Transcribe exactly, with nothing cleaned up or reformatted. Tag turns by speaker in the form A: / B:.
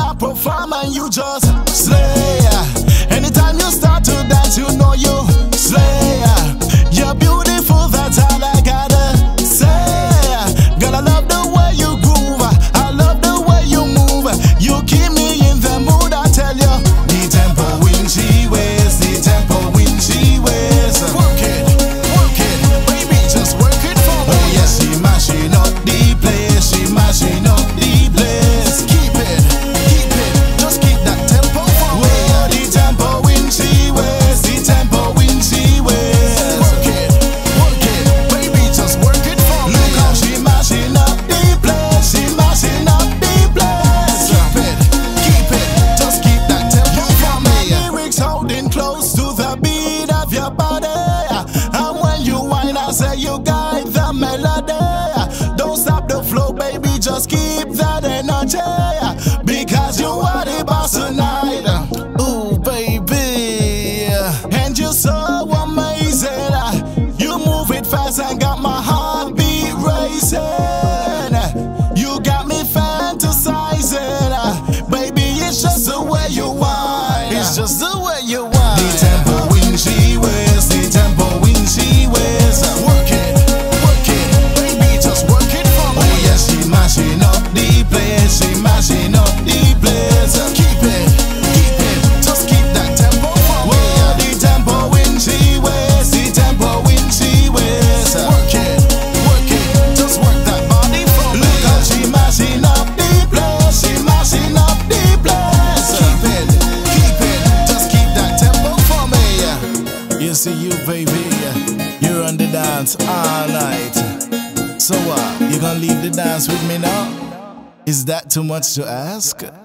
A: I perform and you just slay. Anytime you start to dance, you know you slay. You're beautiful, that's all I gotta say. Girl, I love the way you groove, I love the way you move. You keep me in the mood, I tell you. The tempo when she wears, the tempo when she wears. Work it, work it, baby, just work it for me. Oh yeah, she mashing up the place, she mashing up the place. Keep it, keep it, just keep that tempo for me. Oh, the tempo when she wears, the tempo when she wears. Work it, work it, baby, just work it for me. Look how she mashing up the place, she mashing up the place. Keep it, keep it, just keep that tempo for me. Lyrics holding close to the beat of your body, and when you whine, I say you guide the melody. Don't stop the flow, baby, just keep that energy, because you are the boss tonight. Ooh, baby, and you're so amazing. You move it fast and got my heartbeat racing. You got me fantasizing, baby, it's just the way you whine. It's just the way you whine. The tempo when she wears, the tempo when she wears. Work it, work it, baby, just work it for me. Oh yeah, she mashing up the place, she mashing up the place. Keep it, keep it, just keep that tempo for me. Oh, the tempo when she wears, the tempo when she wears. Work it, work it, just work that body for me. Look how she mashing up the place, she mashing up the place. Keep it, keep it, just keep that tempo for me. You see you, baby, you're on the dance all night. So what, uh, you gonna leave the dance with me now? Is that too much to ask?